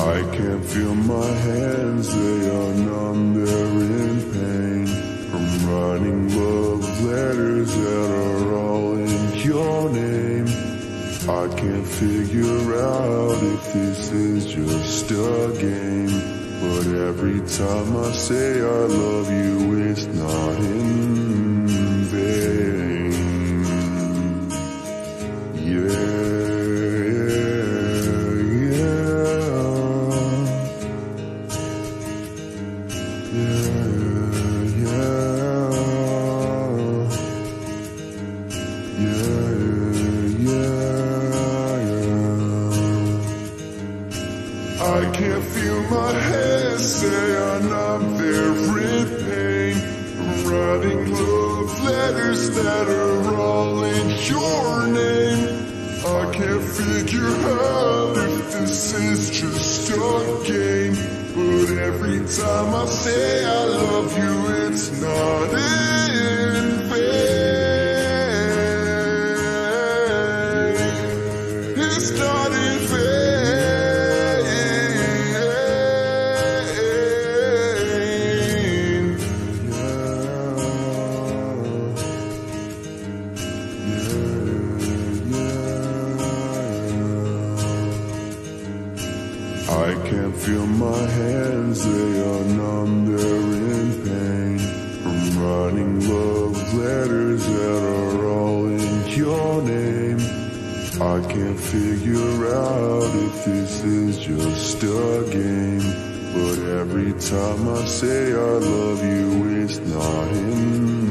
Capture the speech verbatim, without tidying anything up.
I can't feel my hands, they are numb, they're in pain. From writing love letters that are all in your name. I can't figure out if this is just a game, but every time I say I love you, it's not in vain. Yeah. I can't feel my hands, say I'm not there in pain. I'm writing love letters that are all in your name. I can't figure out if this is just a game, but every time I say I love you, it's not in vain. It's not in vain. I can't feel my hands, they are numb, they're in pain. From writing love letters that are all in your name. I can't figure out if this is just a game, but every time I say I love you, it's not in